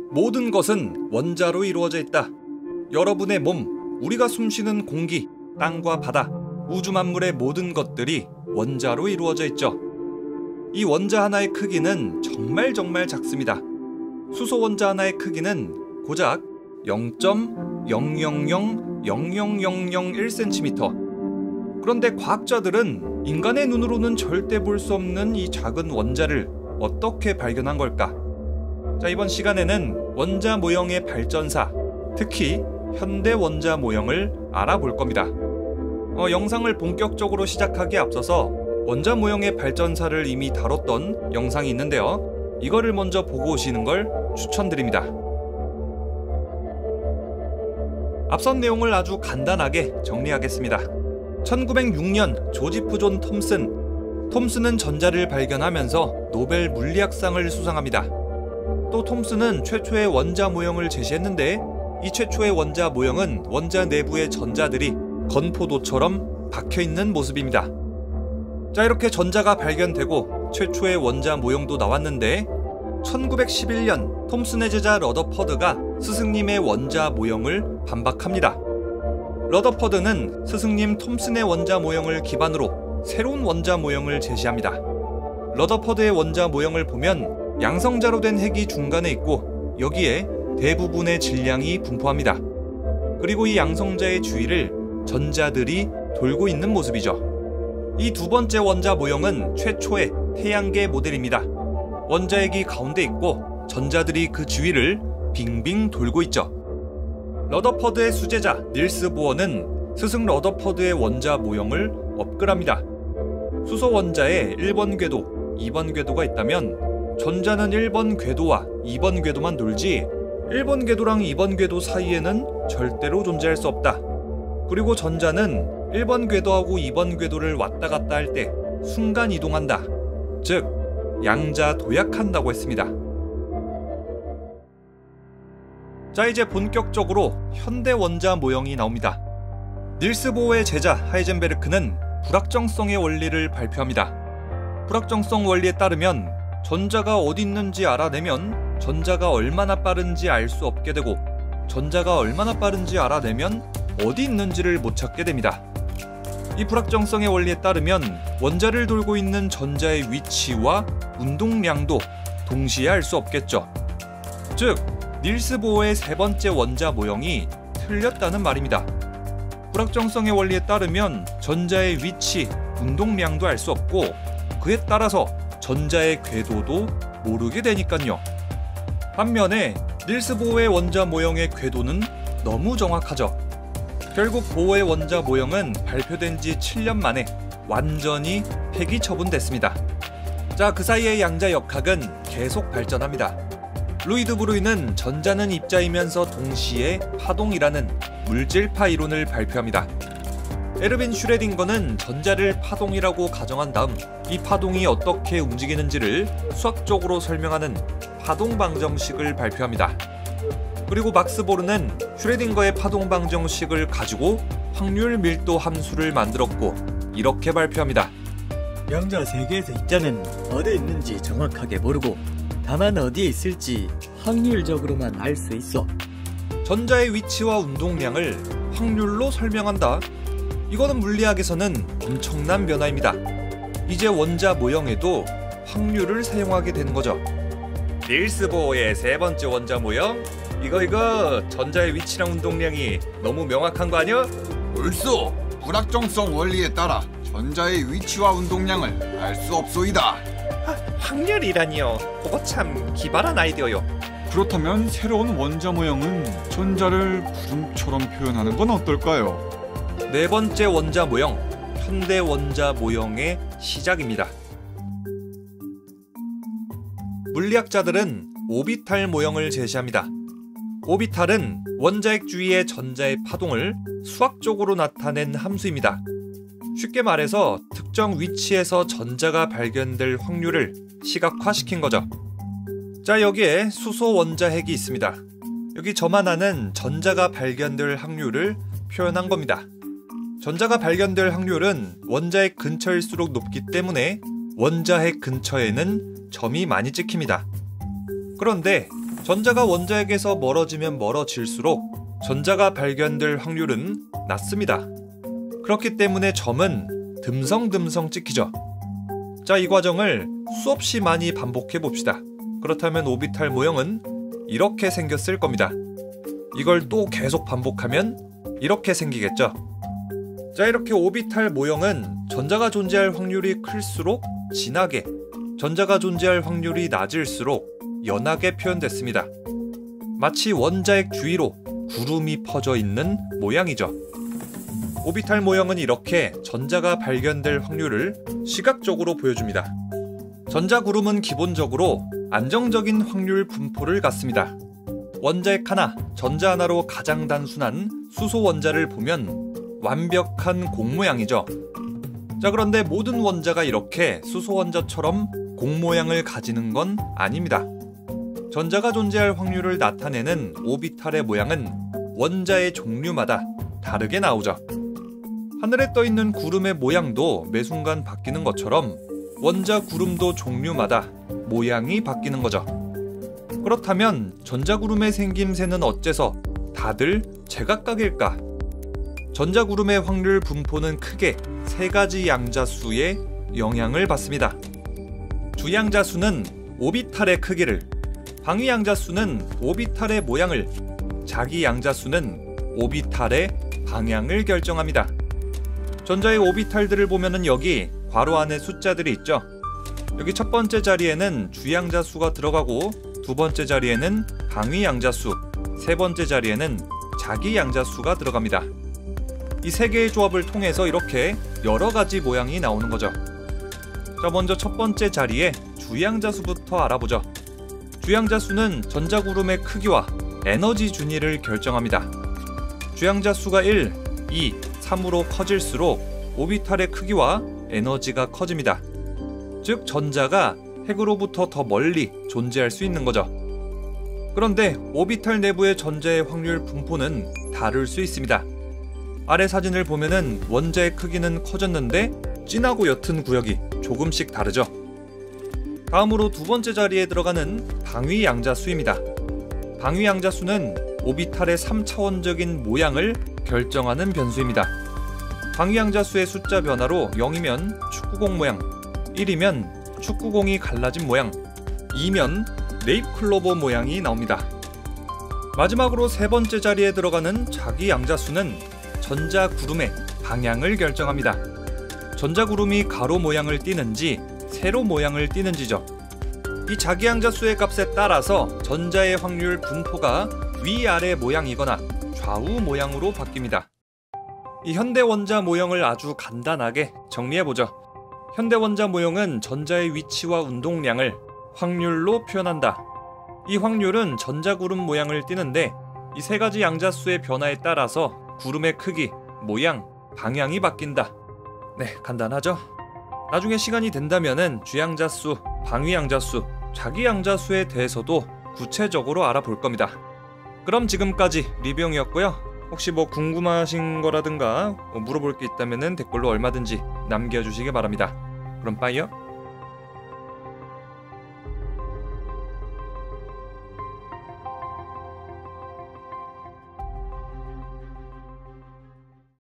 모든 것은 원자로 이루어져 있다. 여러분의 몸, 우리가 숨쉬는 공기, 땅과 바다, 우주 만물의 모든 것들이 원자로 이루어져 있죠. 이 원자 하나의 크기는 정말 작습니다. 수소 원자 하나의 크기는 고작 0.000001cm. 그런데 과학자들은 인간의 눈으로는 절대 볼 수 없는 이 작은 원자를 어떻게 발견한 걸까? 자, 이번 시간에는 원자 모형의 발전사, 특히 현대 원자 모형을 알아볼 겁니다. 영상을 본격적으로 시작하기에 앞서서 원자 모형의 발전사를 이미 다뤘던 영상이 있는데요. 이거를 먼저 보고 오시는 걸 추천드립니다. 앞선 내용을 아주 간단하게 정리하겠습니다. 1906년 조지프 존 톰슨은 전자를 발견하면서 노벨 물리학상을 수상합니다. 또 톰슨은 최초의 원자 모형을 제시했는데 이 최초의 원자 모형은 원자 내부의 전자들이 건포도처럼 박혀있는 모습입니다. 자, 이렇게 전자가 발견되고 최초의 원자 모형도 나왔는데 1911년 톰슨의 제자 러더퍼드가 스승님의 원자 모형을 반박합니다. 러더퍼드는 스승님 톰슨의 원자 모형을 기반으로 새로운 원자 모형을 제시합니다. 러더퍼드의 원자 모형을 보면 양성자로 된 핵이 중간에 있고 여기에 대부분의 질량이 분포합니다. 그리고 이 양성자의 주위를 전자들이 돌고 있는 모습이죠. 이 두 번째 원자 모형은 최초의 태양계 모델입니다. 원자핵이 가운데 있고 전자들이 그 주위를 빙빙 돌고 있죠. 러더퍼드의 수제자 닐스 보어는 스승 러더퍼드의 원자 모형을 업글합니다. 수소 원자에 1번 궤도, 2번 궤도가 있다면 전자는 1번 궤도와 2번 궤도만 돌지 1번 궤도랑 2번 궤도 사이에는 절대로 존재할 수 없다. 그리고 전자는 1번 궤도하고 2번 궤도를 왔다 갔다 할 때 순간 이동한다. 즉, 양자 도약한다고 했습니다. 자, 이제 본격적으로 현대 원자 모형이 나옵니다. 닐스 보어의 제자 하이젠베르크는 불확정성의 원리를 발표합니다. 불확정성 원리에 따르면 전자가 어디 있는지 알아내면 전자가 얼마나 빠른지 알 수 없게 되고 전자가 얼마나 빠른지 알아내면 어디 있는지를 못 찾게 됩니다. 이 불확정성의 원리에 따르면 원자를 돌고 있는 전자의 위치와 운동량도 동시에 알 수 없겠죠. 즉, 닐스 보어의 세 번째 원자 모형이 틀렸다는 말입니다. 불확정성의 원리에 따르면 전자의 위치, 운동량도 알 수 없고 그에 따라서 전자의 궤도도 모르게 되니까요. 반면에 닐스 보어의 원자 모형의 궤도는 너무 정확하죠. 결국 보어의 원자 모형은 발표된 지 7년 만에 완전히 폐기 처분됐습니다. 자, 그 사이에 양자 역학은 계속 발전합니다. 루이드 브루이는 전자는 입자이면서 동시에 파동이라는 물질파 이론을 발표합니다. 에르빈 슈레딩거는 전자를 파동이라고 가정한 다음 이 파동이 어떻게 움직이는지를 수학적으로 설명하는 파동방정식을 발표합니다. 그리고 막스 보르는 슈레딩거의 파동방정식을 가지고 확률 밀도 함수를 만들었고 이렇게 발표합니다. 양자 세계에서 입자는 어디에 있는지 정확하게 모르고 다만 어디에 있을지 확률적으로만 알 수 있어. 전자의 위치와 운동량을 확률로 설명한다. 이거는 물리학에서는 엄청난 변화입니다. 이제 원자 모형에도 확률을 사용하게 되는 거죠. 닐스 보어의 세 번째 원자 모형? 이거 전자의 위치랑 운동량이 너무 명확한 거 아니야? 옳소. 불확정성 원리에 따라 전자의 위치와 운동량을 알 수 없소이다. 확률이라니요. 그거 참 기발한 아이디어요. 그렇다면 새로운 원자 모형은 전자를 구름처럼 표현하는 건 어떨까요? 네 번째 원자 모형, 현대 원자 모형의 시작입니다. 물리학자들은 오비탈 모형을 제시합니다. 오비탈은 원자핵 주위의 전자의 파동을 수학적으로 나타낸 함수입니다. 쉽게 말해서 특정 위치에서 전자가 발견될 확률을 시각화시킨 거죠. 자, 여기에 수소 원자핵이 있습니다. 여기 점 하나는 전자가 발견될 확률을 표현한 겁니다. 전자가 발견될 확률은 원자핵 근처일수록 높기 때문에 원자핵 근처에는 점이 많이 찍힙니다. 그런데 전자가 원자에게서 멀어지면 멀어질수록 전자가 발견될 확률은 낮습니다. 그렇기 때문에 점은 듬성듬성 찍히죠. 자, 이 과정을 수없이 많이 반복해 봅시다. 그렇다면 오비탈 모형은 이렇게 생겼을 겁니다. 이걸 또 계속 반복하면 이렇게 생기겠죠. 자, 이렇게 오비탈 모형은 전자가 존재할 확률이 클수록 진하게, 전자가 존재할 확률이 낮을수록 연하게 표현됐습니다. 마치 원자핵 주위로 구름이 퍼져 있는 모양이죠. 오비탈 모형은 이렇게 전자가 발견될 확률을 시각적으로 보여줍니다. 전자구름은 기본적으로 안정적인 확률 분포를 갖습니다. 원자핵 하나, 전자 하나로 가장 단순한 수소 원자를 보면 완벽한 공 모양이죠. 자, 그런데 모든 원자가 이렇게 수소 원자처럼 공 모양을 가지는 건 아닙니다. 전자가 존재할 확률을 나타내는 오비탈의 모양은 원자의 종류마다 다르게 나오죠. 하늘에 떠 있는 구름의 모양도 매 순간 바뀌는 것처럼 원자 구름도 종류마다 모양이 바뀌는 거죠. 그렇다면 전자구름의 생김새는 어째서 다들 제각각일까? 전자구름의 확률 분포는 크게 세 가지 양자수의 영향을 받습니다. 주양자수는 오비탈의 크기를, 방위양자수는 오비탈의 모양을, 자기양자수는 오비탈의 방향을 결정합니다. 전자의 오비탈들을 보면은 여기 괄호 안에 숫자들이 있죠. 여기 첫 번째 자리에는 주양자수가 들어가고 두 번째 자리에는 방위양자수, 세 번째 자리에는 자기양자수가 들어갑니다. 이 세 개의 조합을 통해서 이렇게 여러 가지 모양이 나오는 거죠. 자, 먼저 첫 번째 자리에 주양자수부터 알아보죠. 주양자수는 전자구름의 크기와 에너지 준위를 결정합니다. 주양자수가 1, 2, 3으로 커질수록 오비탈의 크기와 에너지가 커집니다. 즉, 전자가 핵으로부터 더 멀리 존재할 수 있는 거죠. 그런데 오비탈 내부의 전자의 확률 분포는 다를 수 있습니다. 아래 사진을 보면은 원자의 크기는 커졌는데 진하고 옅은 구역이 조금씩 다르죠. 다음으로 두 번째 자리에 들어가는 방위양자수입니다. 방위양자수는 오비탈의 3차원적인 모양을 결정하는 변수입니다. 방위양자수의 숫자 변화로 0이면 축구공 모양, 1이면 축구공이 갈라진 모양, 2면 네잎클로버 모양이 나옵니다. 마지막으로 세 번째 자리에 들어가는 자기양자수는 전자구름의 방향을 결정합니다. 전자구름이 가로 모양을 띠는지 세로 모양을 띠는지죠. 이 자기양자수의 값에 따라서 전자의 확률 분포가 위아래 모양이거나 좌우 모양으로 바뀝니다. 이 현대원자 모형을 아주 간단하게 정리해보죠. 현대원자 모형은 전자의 위치와 운동량을 확률로 표현한다. 이 확률은 전자구름 모양을 띠는데 이 세 가지 양자수의 변화에 따라서 구름의 크기, 모양, 방향이 바뀐다. 네, 간단하죠? 나중에 시간이 된다면은 주양자수, 방위양자수, 자기양자수에 대해서도 구체적으로 알아볼 겁니다. 그럼 지금까지 리뷰형이었고요. 혹시 궁금하신 거라든가 물어볼 게 있다면은 댓글로 얼마든지 남겨주시기 바랍니다. 그럼 빠이요.